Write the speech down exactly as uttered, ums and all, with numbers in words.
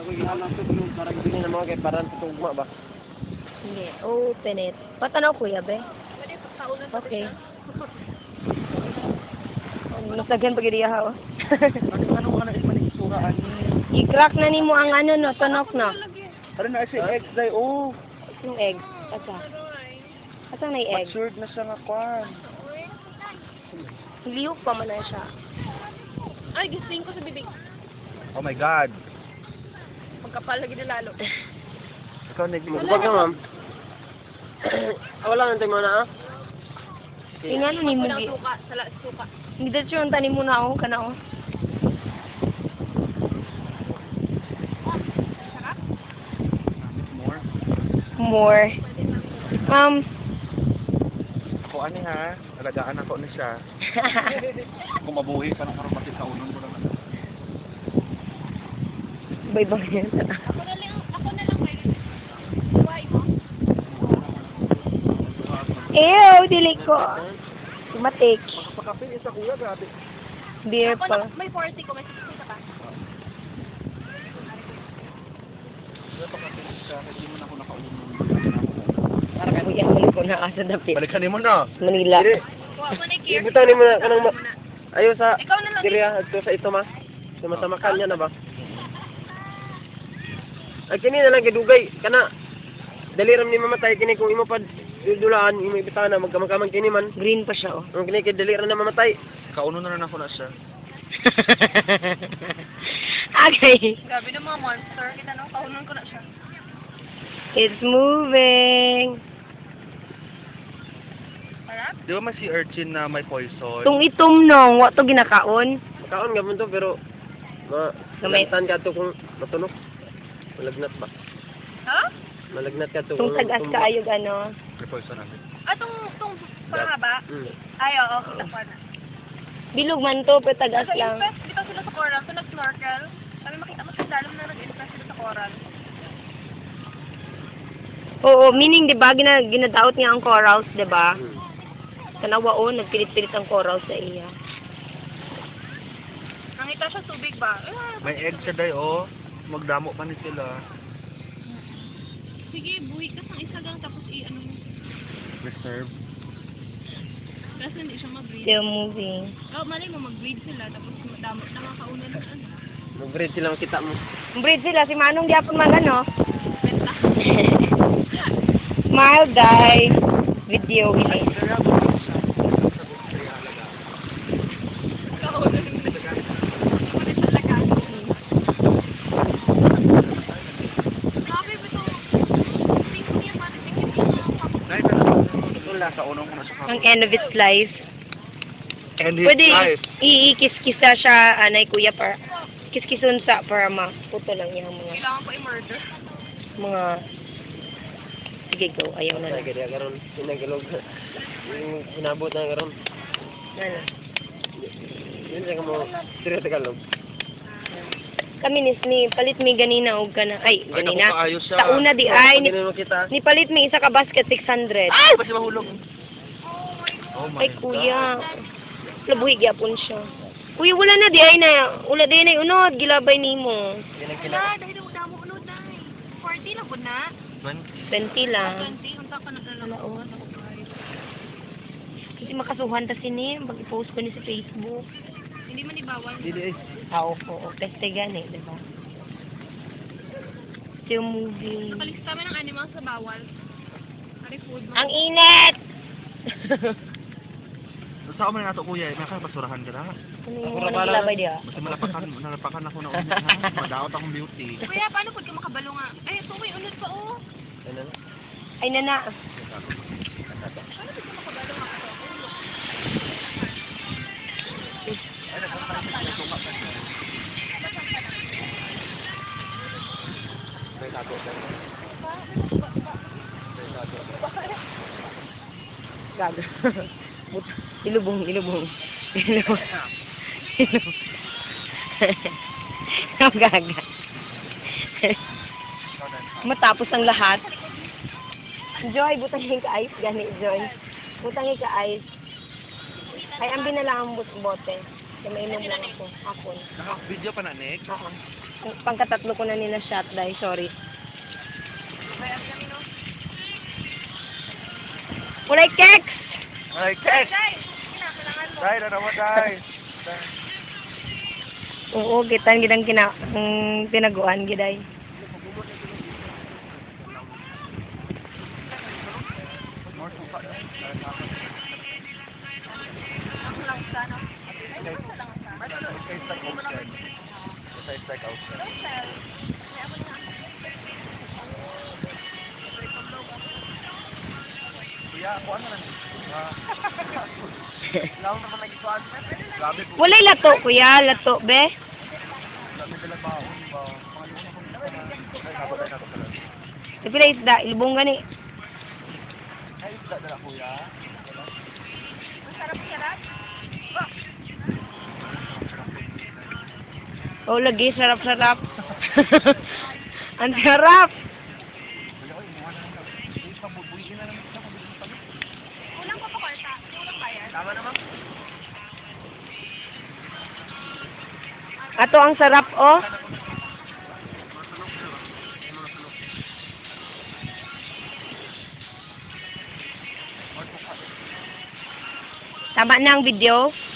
Ako ihalang tutulog para gini na mga kay parang tutugma ba? Hindi, open it. Patanaw kuya, be? Okay. Nasagyan pag iriya ha, oh. Ano ka na ipanisturaan? I-crack na nimo ang ano, no, tunok, no? Ano na si egg day, oh. Yung egg. Asa? Asa na yung egg? Matured na siya nga kwan. Liyok pa man na siya. Ay, gising ko sa bibig. Oh my God. Magkapal lagi na lalo. Ikaw nag-ibig. Huwag ka, ma'am. Wala nang tayo na, ah. Tingnan ni mo, Walang gi. suka, sala suka. Hindi dito yung tanim mo na, oh, kana, oh. More? More. Um, Ako ani ha, alagaan ako ni siya. Kung mabuhi ka nang karon pati sa unon ko lang. Bay-bay yan. Ako na lang, ako na lang may buhay mo. Ew, dili ko. Matik. Pagkape isa kuya, grabe. Beer Ako pa. na, may forty ko, may sixty ka pa. Kaya pagkape isa, hindi mo na ako nakaunom. Para kuya, balik ko na asa dapit. Balikan mo na. Manila. Kuha mo na yung gear. Ibitaw ni mo na, kanang ma... Ayaw sa... Ikaw na lang. Diriya, ito sa ito, ma. Sumasamakan niya na ba? Ay, kini na lang, kadugay. Kana, daliram ni mamatay, kini kung imo pa dulaan, imo ibitaw na, magkamang kini man. Green pa siya, oh. Ang kini kay daliram na mamatay. Kauno na lang ako na siya. Okay. Grabe ng mga monster. Kita nung kaunan ko na siya. It's moving. Harap? Di ba may si urchin na may poison? Tung itom nong, wa to ginakaon. Makaon nga mo to, pero... Ma... Gamay. Gamay. ka to kung matunog. Malagnat ba? Ha? Malagnat ka to Tung kung... tagas kung- ka ayog ano. May poison natin. Ah, tong, tong pahaba? Hmm. Ay, oo, kita pa na. Bilog man to, pero tagas Nasa lang. invest dito sila sa coral. So, nag-snorkel. Sabi makita mo sa dalam na nag-invest sila sa coral. Oo, meaning 'di ba gina ginadaot niya ang corals, 'di ba? Hmm. Kanawa o nagpilit-pilit ang corals sa iya. Nakita siya tubig ba? Eh, May egg siya day, oh. Magdamo pa ni sila. sige, buhi ka sa isa gang tapos i-ano mo. Reserve. Kasi hindi siya mag-breed. Still moving. Oh, mali mo mag-breed sila tapos damot na mga kaunan ng ano. Mag-breed sila makita mo. Breed sila si Manong diapon man ano. Benta. Smile guy. Video ini. Kaunan ng nagkakas. Kaunan sa lakas. Grabe ba ito? Tingin niya pa rin tingin niya. Ito lang sa unong ko na siya. Ang end of its life. And his Pwede life. iikis-kisa siya anay kuya para kiskison sa para maputo lang niya ang mga Kailangan pa i-murder. mga sige go ayaw na lang. Kaya karon sinagalog. Yung hinabot na karon. Ano? Yun sa kamo. Sira tagalog. Kami ni ni palit mi ganina og kana ay Ay, ganina. naku, kaayos siya. Sa una di ay ni, Pag makita. ni palit mi isa ka basket six hundred. Ay! Basta mahulog. Oh my Ay kuya. Labuhi gyapon siya. Kuya wala na di ay na wala di na unod gilabay nimo. Wala, dahil daw damo unod na. forty lang po na. twenty lang. twenty, unta ka na lang. Oo. Kasi makasuhan ta sini pag i-post ko ni sa Facebook. Hindi man ibawal. Dili eh. Ah, oo. Testigan eh, di ba? Still moving. Nakalista kami ng animals sa bawal. Ari food mo. Ang init! Sa ako man nato kuya, may basurahan ka na. Ano yung mga nagilabay diya? Basta malapakan, nalapakan ako na ulit ha. Madaot akong beauty. Kuya, paano po ka makabalo nga? Ay, ito may unod pa oh. Ano? Ay, nana. Paano po ka makabalo nga? Gaga. Ilubong, ilubong. Ilubong. Ilubong. Ang gaga. Matapos ang lahat. Joy, butangin ka ice. Gani, Joy. Butangin ka ice. Ay, ambi na lang ang but- bote. Kaya mainom lang ako. Ako. Naka-video pa na, Nick? Oo. pangkatatlo ko na nila shot dahil sorry. Kulay keks! Ay, kek! Dahil na naman, dahil. Oo, gitan gidang kina mm, tinaguan giday. Kuya, ako ano lang. Lalo naman nag-isuan. Grabe po. Walay lato, kuya, lato be. Grabe sila baon. Pangalaman ako. Ay, nabatay na ito pala. Pila isda, ilbong gani. Ay, isda na kuya. Oh, lagi sarap-sarap. Ang sarap. Kuya, oy, mukha na lang. Ay, pabubuyin na naman siya. Kulang pa pa kwarta. Kulang pa yan. Tama naman. Ato ang sarap, oh. Tama na ang video.